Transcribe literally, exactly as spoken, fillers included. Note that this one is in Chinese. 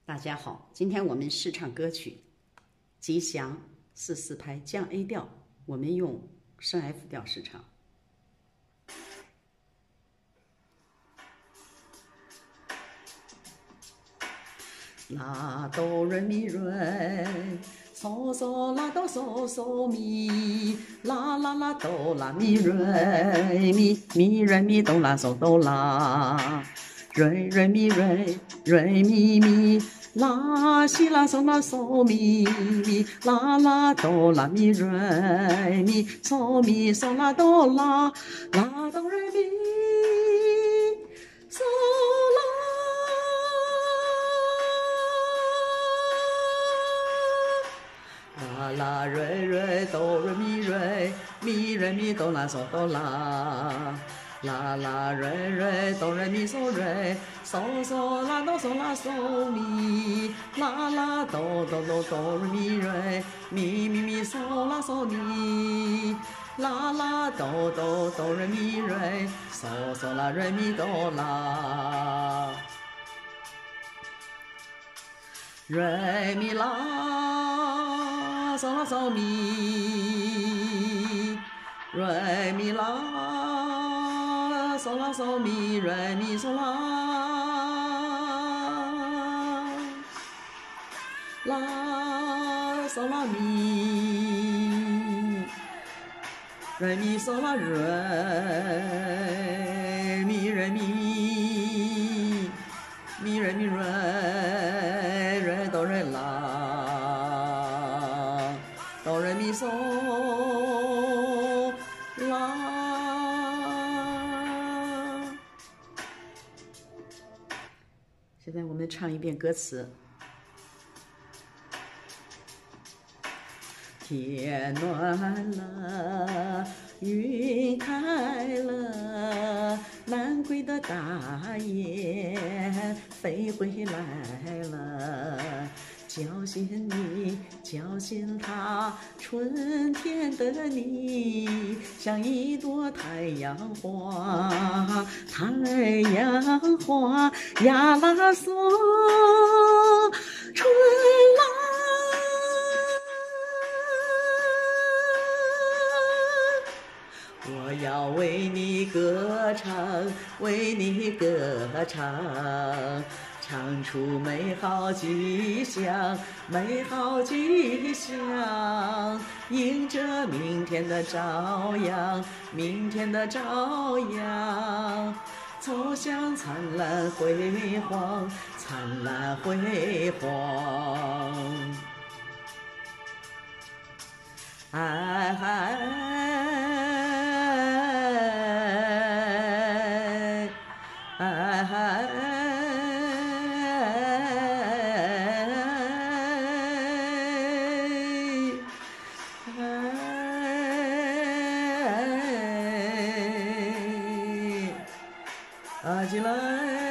大家好，今天我们试唱歌曲《吉祥》四四拍降 A 调，我们用升 F 调试唱。拉哆瑞咪瑞，嗦嗦拉哆嗦嗦咪，啦啦啦哆啦咪瑞咪，咪瑞咪哆啦嗦哆啦，瑞瑞咪瑞瑞咪咪。拉西拉嗦拉嗦咪咪，啦啦哆啦咪瑞咪，嗦咪嗦啦哆啦，啦哆瑞咪嗦啦，啦啦瑞瑞哆瑞咪瑞，咪瑞咪哆啦嗦哆啦。啦啦瑞瑞哆瑞咪嗦瑞，嗦嗦啦哆嗦啦嗦咪，啦啦哆哆哆哆瑞咪瑞，咪咪咪嗦啦嗦咪，啦啦哆哆哆瑞咪瑞，嗦嗦啦瑞咪哆啦，瑞咪啦嗦啦嗦咪，瑞咪啦。嗦啦嗦咪瑞咪嗦啦，啦嗦啦咪，瑞咪嗦啦瑞咪瑞咪咪瑞咪瑞瑞哆瑞啦，哆瑞咪嗦啦。现在我们唱一遍歌词。天暖了，云开了，南归的大雁飞回来了。叫醒你，叫醒他，春天的你像一朵太阳花，太阳花呀啦嗦，春来。我要为你歌唱，为你歌唱。唱出美好吉祥，美好吉祥，迎着明天的朝阳，明天的朝阳，走向灿烂辉煌，灿烂辉煌。哎哎哎哎啊起来！